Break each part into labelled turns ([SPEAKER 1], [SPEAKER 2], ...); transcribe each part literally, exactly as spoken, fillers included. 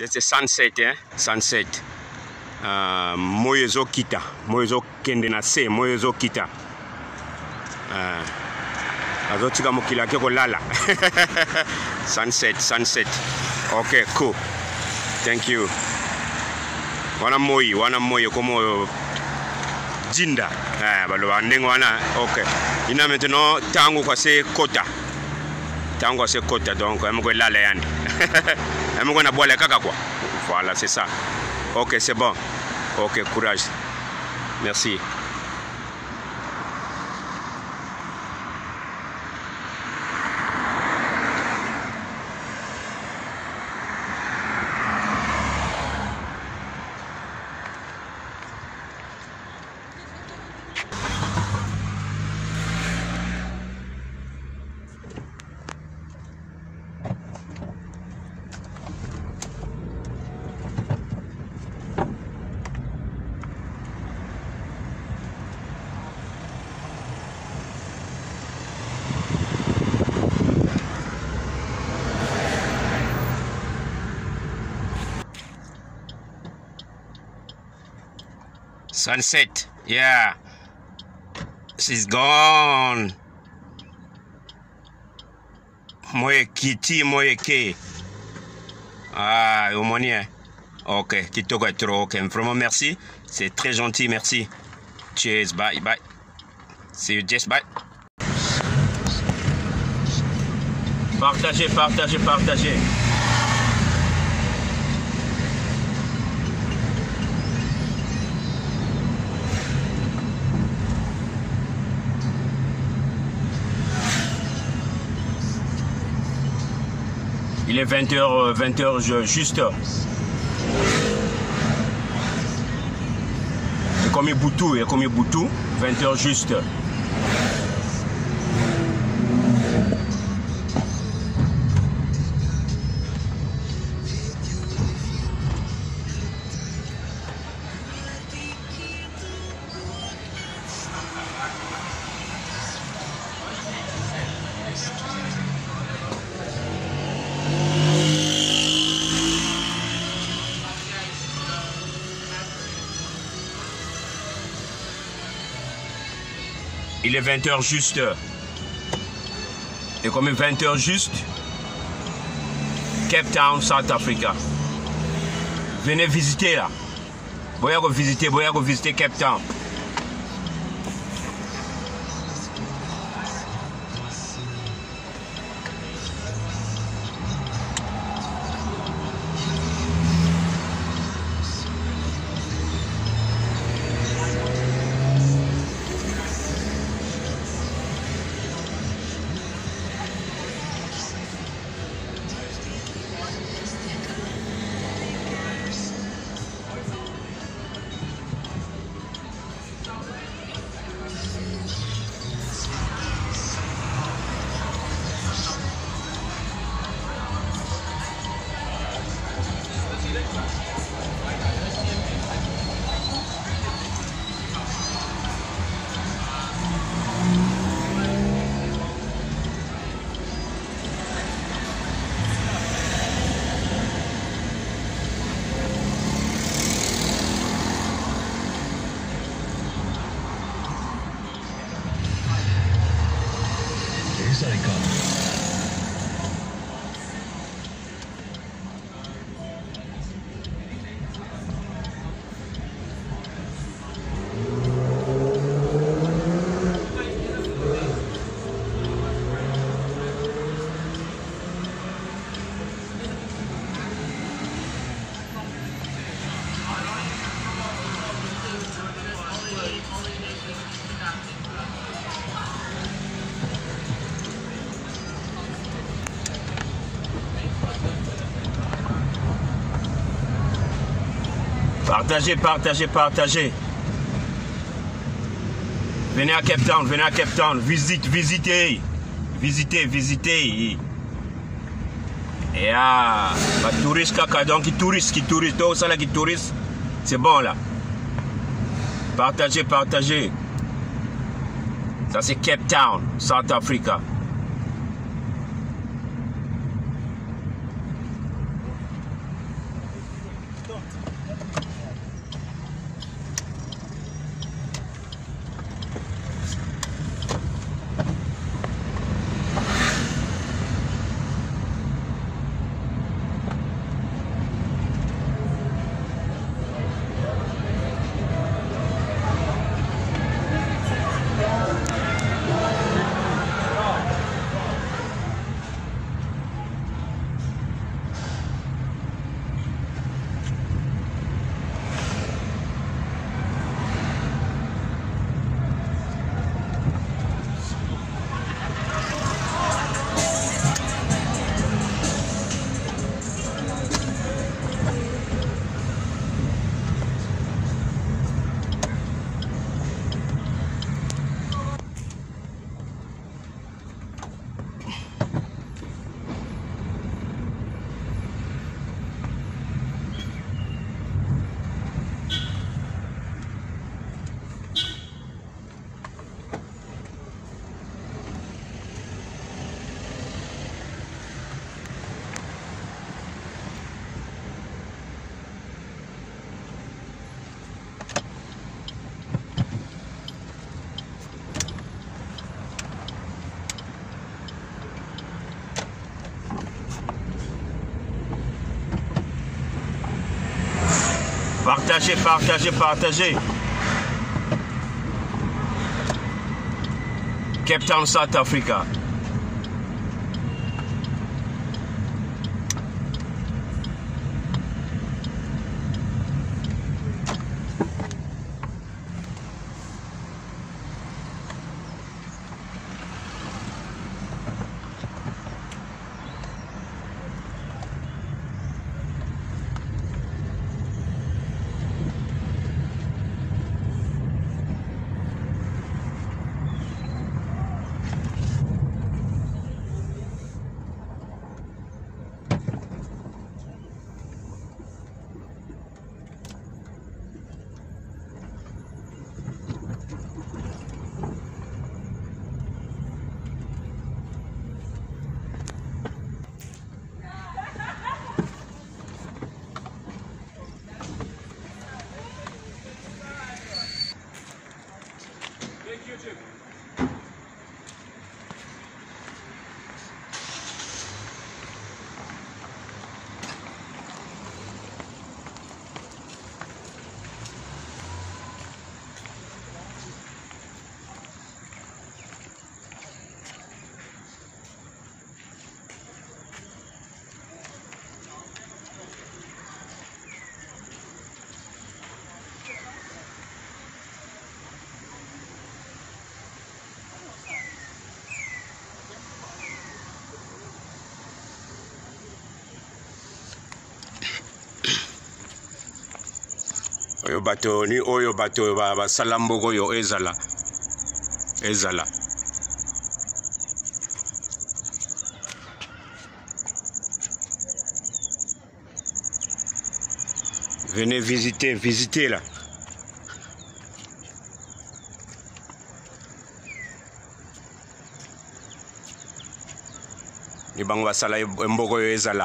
[SPEAKER 1] c'est sunset, hein? Sunset. Uh, moyezo kita, moyezo kende na se, moyezo kita. Uh, azo tika mokila ke kolala. Sunset, sunset. Okay, cool. Thank you. Wana moyi, wana moyi como jinda. Ah, balo bandeng wana. Okay. Ina maintenant tango kwa se kota. Tango kwa se kota donc amo ko lala yani. Amo ko na boile kaka quoi. Voilà, c'est ça. Ok, c'est bon. Ok, courage. Merci. Sunset, yeah, she's gone. Moye kiti, moye ke. Ah, au moins, ok, kitoko est trop, ok, vraiment merci, c'est très gentil, merci. Cheers, bye, bye. See you, just bye. Partagez, partagez, partagez. Il est vingt heures, vingt heures juste. Et comme il boutou, et comme il boutou, vingt heures juste. Il est vingt heures juste. Et comme vingt heures juste, Cape Town, South Africa. Venez visiter là. Voyez visiter, voyez visiter Cape Town. Partagez, partagez, partagez. Venez à Cape Town, venez à Cape Town. Visite, visitez. Visitez, visitez. Et ah, bah, touriste caca, donc qui touriste, qui touriste, tout ça là qui touriste, c'est bon là. Partagez, partagez. Ça c'est Cape Town, South Africa. Partagez, partagez, partagez. Cape Town, South Africa. Oyo bato ni oyo bato ba basalambogo yo ezala ezala venez visiter visiter là. Ni bango basala mbogo yo ezala.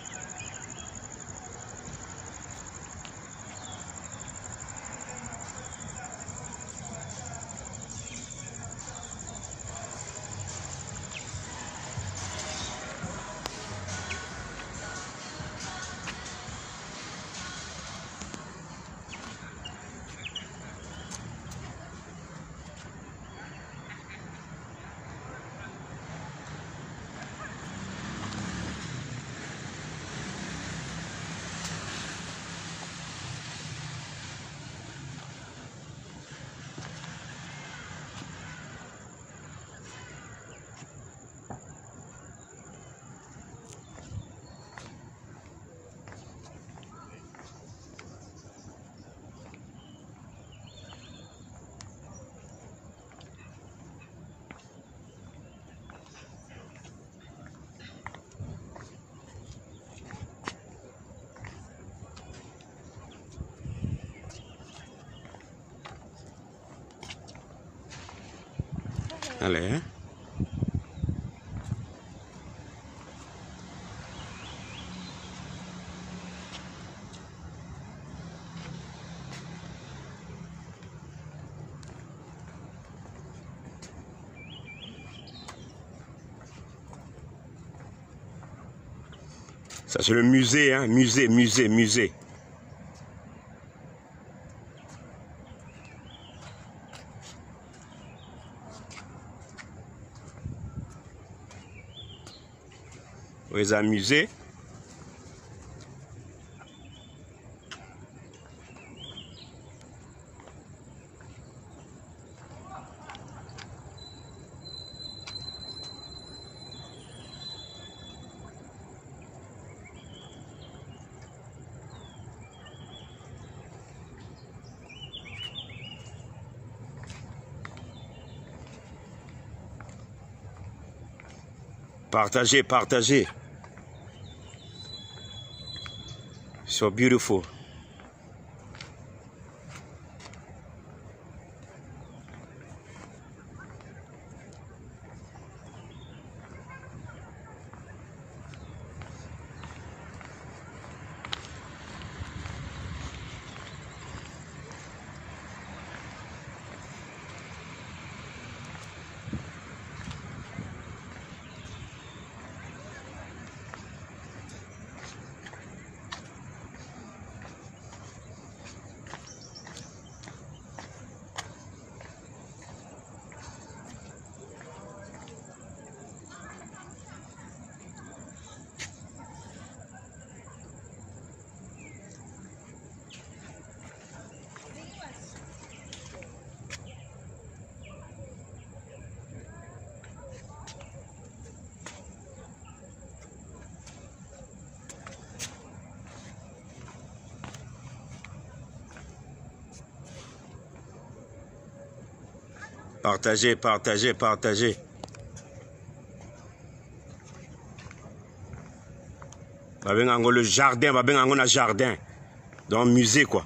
[SPEAKER 1] Allez. Ça c'est le musée, hein, musée, musée, musée. Les amusés. Partagez, partagez. So beautiful. Partagez, partagez, partagez. Le jardin, on a jardin. Dans le musée, quoi.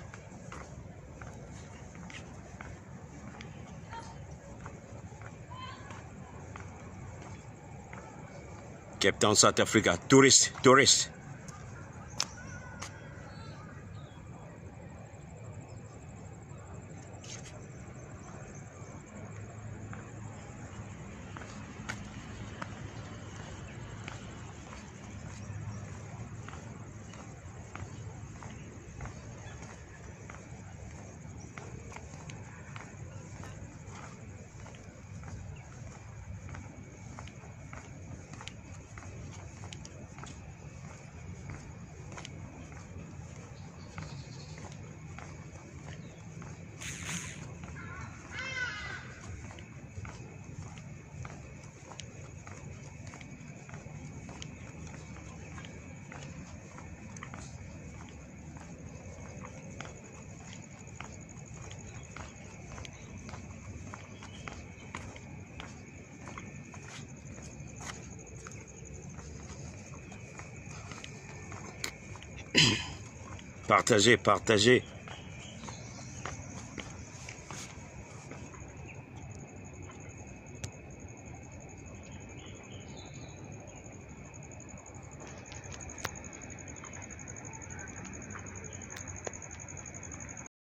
[SPEAKER 1] Cape Town, South Africa. Tourist, tourist. Partagez, partagez.